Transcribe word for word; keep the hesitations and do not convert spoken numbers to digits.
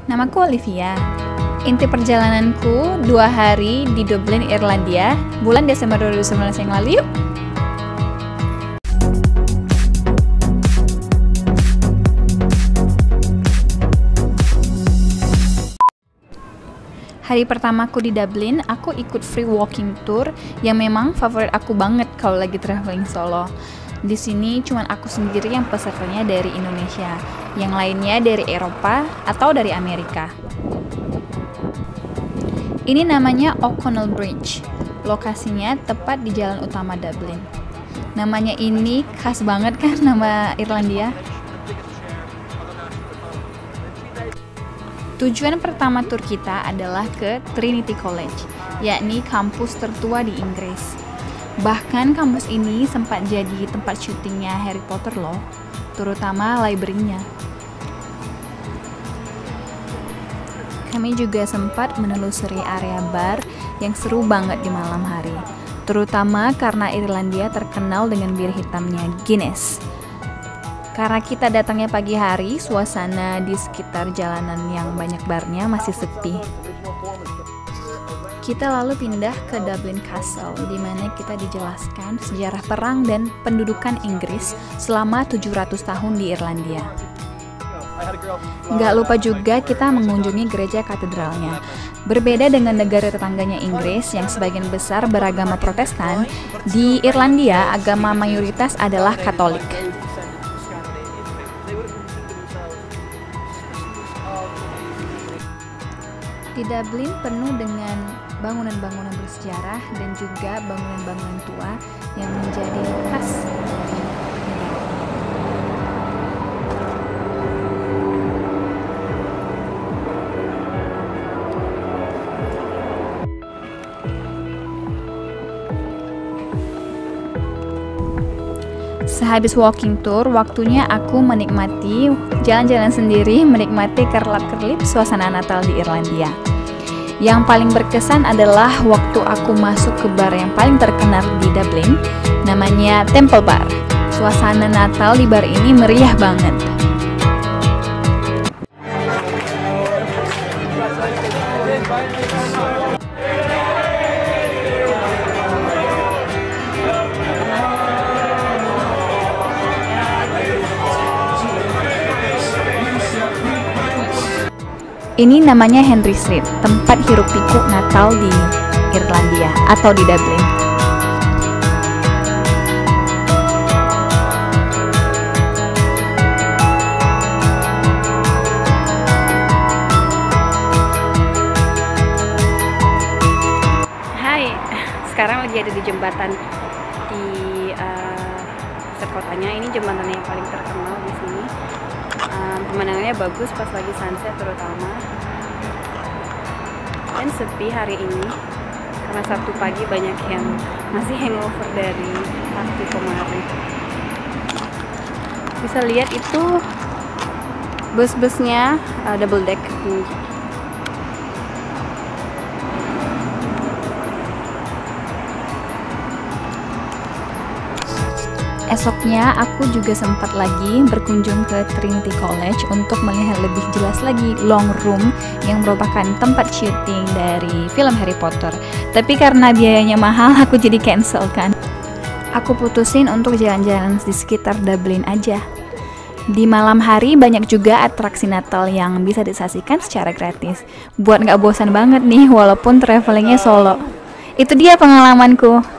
Namaku Olivia. Inti perjalananku dua hari di Dublin, Irlandia, bulan Desember dua ribu sembilan belas yang lalu. Yuk! Hari pertamaku di Dublin, aku ikut free walking tour yang memang favorit aku banget kalau lagi traveling solo. Di sini cuma aku sendiri yang pesertanya dari Indonesia, yang lainnya dari Eropa atau dari Amerika. Ini namanya O'Connell Bridge. Lokasinya tepat di jalan utama Dublin. Namanya ini khas banget kan, nama Irlandia. Tujuan pertama tur kita adalah ke Trinity College, yakni kampus tertua di Inggris. Bahkan kampus ini sempat jadi tempat syutingnya Harry Potter loh, terutama library-nya. Kami juga sempat menelusuri area bar yang seru banget di malam hari, terutama karena Irlandia terkenal dengan bir hitamnya Guinness. Karena kita datangnya pagi hari, suasana di sekitar jalanan yang banyak barnya masih sepi. Kita lalu pindah ke Dublin Castle, di mana kita dijelaskan sejarah perang dan pendudukan Inggris selama tujuh ratus tahun di Irlandia. Nggak lupa juga kita mengunjungi gereja katedralnya. Berbeda dengan negara tetangganya Inggris yang sebagian besar beragama Protestan, di Irlandia agama mayoritas adalah Katolik. Di Dublin penuh dengan bangunan-bangunan bersejarah dan juga bangunan-bangunan tua yang menjadi khas dari negara. Sehabis walking tour, waktunya aku menikmati jalan-jalan sendiri, menikmati kerlap-kerlip suasana Natal di Irlandia. Yang paling berkesan adalah waktu aku masuk ke bar yang paling terkenal di Dublin, namanya Temple Bar. Suasana Natal di bar ini meriah banget. Ini namanya Henry Street, tempat hiruk pikuk Natal di Irlandia atau di Dublin. Hai, sekarang lagi ada di jembatan di uh, pusat kotanya. Ini jembatan yang paling terkenal di sini. Um, pemandangannya bagus pas lagi sunset terutama, dan sepi hari ini karena Sabtu pagi banyak yang masih hangover dari party kemarin. Bisa lihat itu bus-busnya uh, double deck. Esoknya aku juga sempat lagi berkunjung ke Trinity College untuk melihat lebih jelas lagi long room yang merupakan tempat syuting dari film Harry Potter. Tapi karena biayanya mahal, aku jadi cancel kan. Aku putusin untuk jalan-jalan di sekitar Dublin aja. Di malam hari banyak juga atraksi Natal yang bisa disaksikan secara gratis. Buat nggak bosan banget nih walaupun travelingnya solo. Itu dia pengalamanku.